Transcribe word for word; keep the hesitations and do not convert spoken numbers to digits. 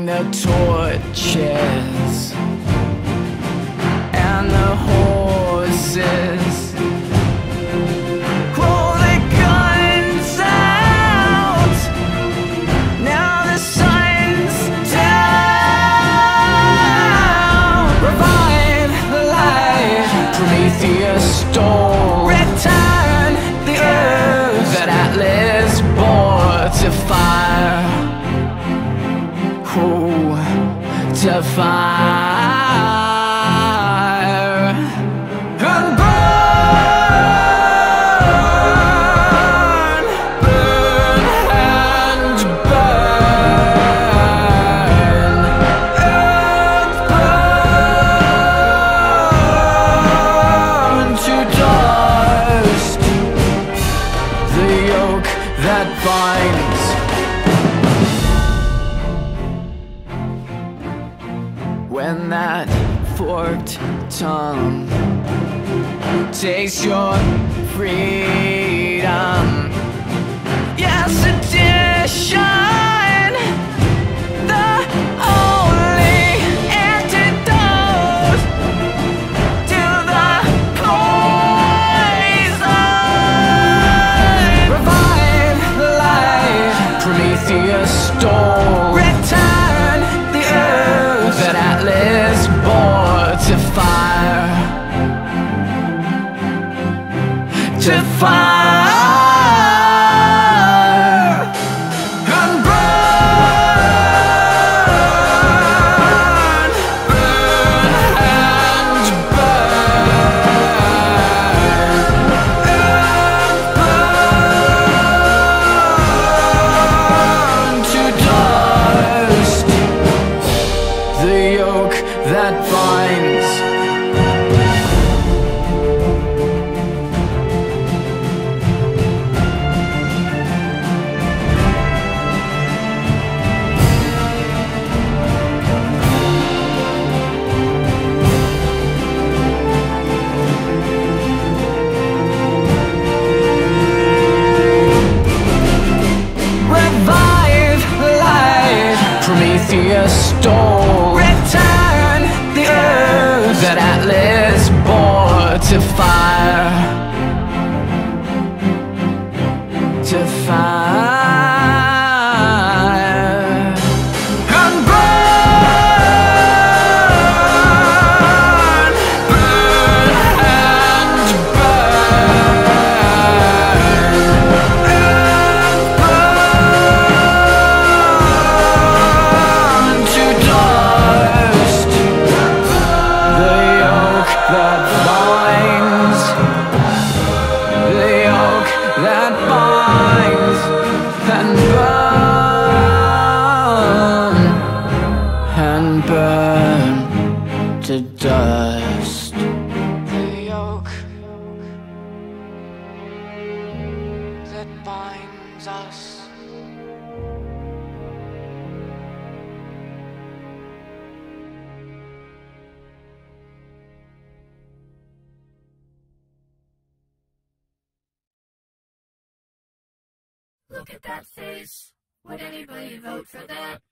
the torches and the horses. Roll the guns out, now the sun's down. Revive the light, Prometheus stole. Return the earth that Atlas bore to fire. Oh, to fire and burn, burn and burn, and burn to dust the yoke that binds. When that forked tongue takes your freedom, yes, sedition, the only antidote to the poison. Revive the light, Prometheus stole. Return the earth that Atlas bore to fire, to fire and burn, burn and burn, and burn to dust the yoke that binds. Revive life, Prometheus stole. Return the earth that Atlas bore to fire, to fire and burn, burn and burn, and burn to dust the yoke that binds, the yoke that binds, and burn, and burn to dust the yoke that binds us. Look at that face. Would anybody vote for that?